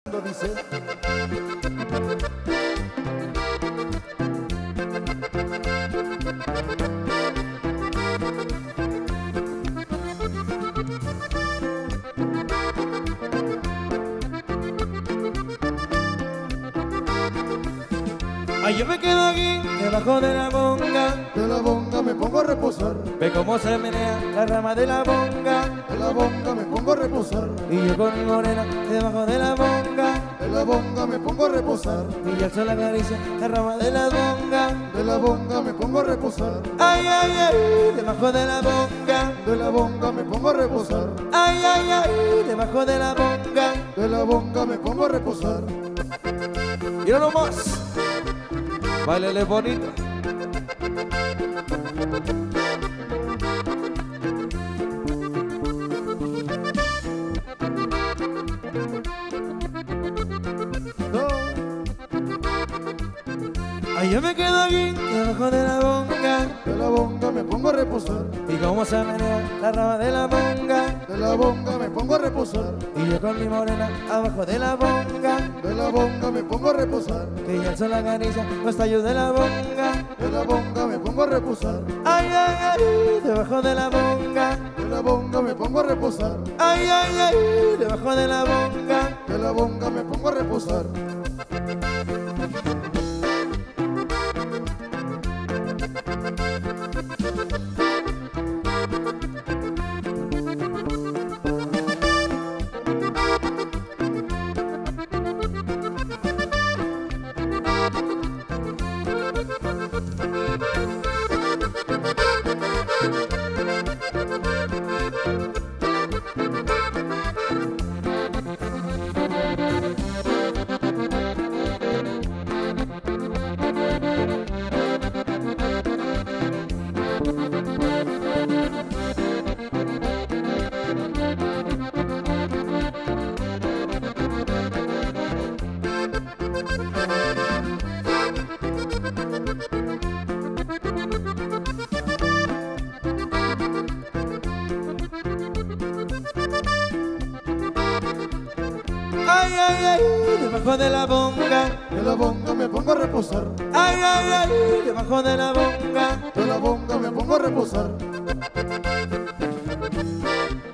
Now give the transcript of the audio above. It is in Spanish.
Dice. Ay, yo me quedo aquí, debajo de la bonga. De la bonga me pongo a reposar. Ve cómo se menea la rama de la bonga. De la bonga me pongo a reposar. Y yo con mi morena, debajo de la bonga. De la bonga me pongo a reposar. Y el sol acaricia la rama de la bonga. De la bonga me pongo a reposar. Ay, ay, ay, debajo de la bonga. De la bonga me pongo a reposar. Ay, ay, ay, debajo de la bonga. De la bonga me pongo a reposar. Mira nomás. Báilele bonito. Ay, yo me quedo aquí, debajo de la bonga. De la bonga me pongo a reposar. Y cómo se menea la rama de la bonga. De la bonga me pongo a reposar. Y yo con mi morena, abajo de la bonga. De la bonga me pongo a reposar. Que ya el sol acaricia los tallos de la bonga. De la bonga me pongo a reposar. Ay, ay, ay, debajo de la bonga. De la bonga me pongo a reposar. Ay, ay, ay, debajo de la bonga. De la bonga me pongo a reposar. Ay, ay, ay, debajo de la bonga. De la bonga me pongo a reposar. Ay, ay, ay, debajo de la bonga. De la bonga me pongo a reposar.